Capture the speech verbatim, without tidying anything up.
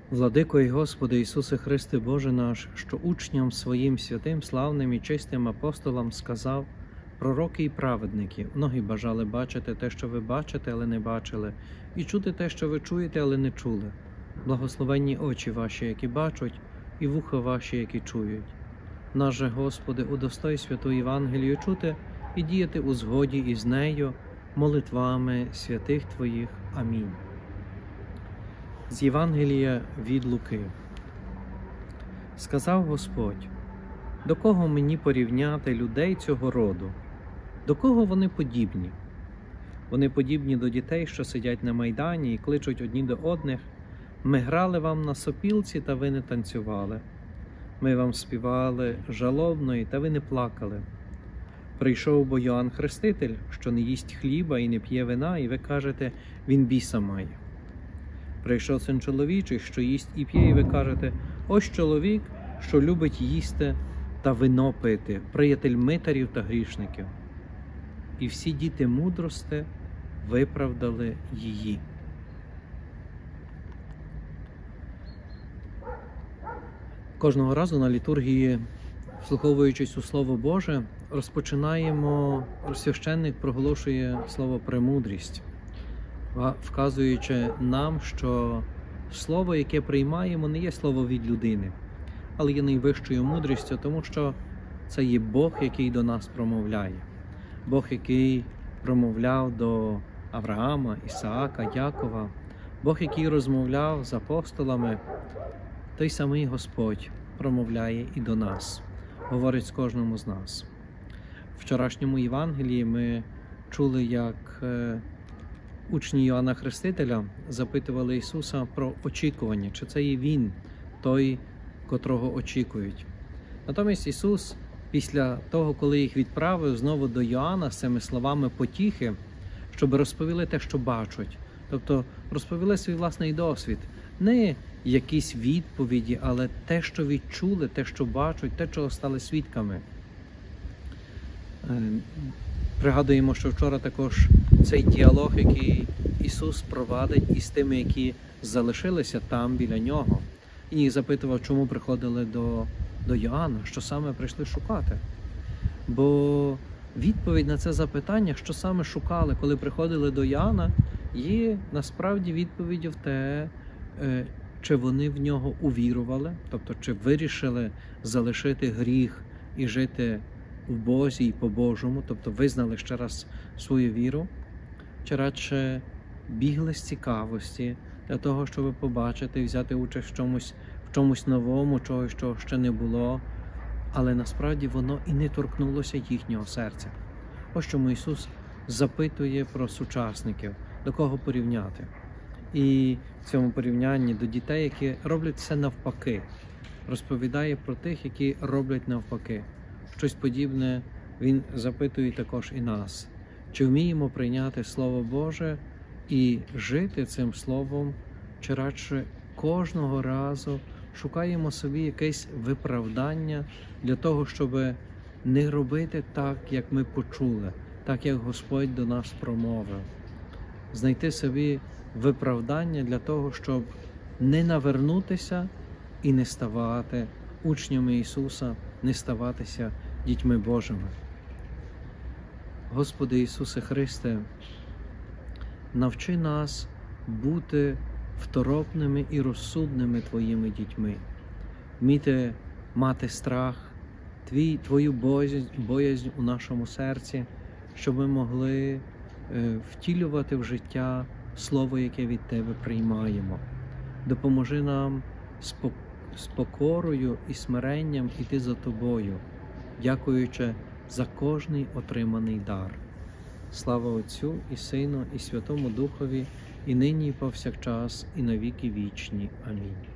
Владико і Господи Ісусе Христе Боже наш, що учням своїм святим, славним і чистим апостолам сказав: пророки і праведники, многі бажали бачити те, що ви бачите, але не бачили, і чути те, що ви чуєте, але не чули. Благословенні очі ваші, які бачать, і вуха ваші, які чують. Наш же, Господи, удостой святу Євангелію чути і діяти у згоді із нею, молитвами святих Твоїх. Амінь. З Євангелія від Луки. Сказав Господь: до кого мені порівняти людей цього роду? До кого вони подібні? Вони подібні до дітей, що сидять на майдані і кличуть одні до одних: ми грали вам на сопілці, та ви не танцювали. Ми вам співали жалобної, та ви не плакали. Прийшов бо Йоанн Хреститель, що не їсть хліба і не п'є вина, і ви кажете: він біса має. Прийшов Син чоловічий, що їсть і п'є, і ви кажете: ось чоловік, що любить їсти та вино пити, приятель митарів та грішників. І всі діти мудрости виправдали її. Кожного разу на літургії, вслуховуючись у Слово Боже, розпочинаємо, священник проголошує слово «премудрість», вказуючи нам, що слово, яке приймаємо, не є слово від людини, але є найвищою мудрістю, тому що це є Бог, який до нас промовляє. Бог, який промовляв до Авраама, Ісаака, Якова, Бог, який розмовляв з апостолами, той самий Господь промовляє і до нас, говорить з кожному з нас. В вчорашньому Євангелії ми чули, як учні Йоанна Хрестителя запитували Ісуса про очікування, чи це є Він, той, котрого очікують. Натомість Ісус, після того, коли їх відправив знову до Йоанна з цими словами потіхи, щоб розповіли те, що бачать, тобто розповіли свій власний досвід, не якісь відповіді, але те, що відчули, те, що бачать, те, чого стали свідками. Пригадуємо, що вчора також цей діалог, який Ісус провадить із тими, які залишилися там біля Нього. І їх запитував, чому приходили до, до Йоанна, що саме прийшли шукати. Бо відповідь на це запитання, що саме шукали, коли приходили до Йоанна, є насправді відповіддю в те, чи вони в нього увірували, тобто чи вирішили залишити гріх і жити в Бозі і по-божому, тобто визнали ще раз свою віру, чи радше бігли з цікавості для того, щоб побачити і взяти участь в чомусь, в чомусь новому, чогось, що ще не було, але насправді воно і не торкнулося їхнього серця. Ось чому Ісус запитує про сучасників, до кого порівняти. І в цьому порівнянні до дітей, які роблять все навпаки, розповідає про тих, які роблять навпаки. Щось подібне Він запитує також і нас. Чи вміємо прийняти Слово Боже і жити цим Словом, чи радше кожного разу шукаємо собі якесь виправдання для того, щоб не робити так, як ми почули, так, як Господь до нас промовив. Знайти собі виправдання для того, щоб не навернутися і не ставати учнями Ісуса, не ставатися дітьми Божими. Господи Ісусе Христе, навчи нас бути второпними і розсудними Твоїми дітьми, вміти мати страх, Твій, Твою боязнь, боязнь у нашому серці, щоб ми могли е, втілювати в життя Слово, яке від Тебе приймаємо. Допоможи нам з покорою і смиренням іти за Тобою, дякуючи за кожний отриманий дар. Слава Отцю і Сину, і Святому Духові, і нині, і повсякчас, і на віки вічні. Амінь.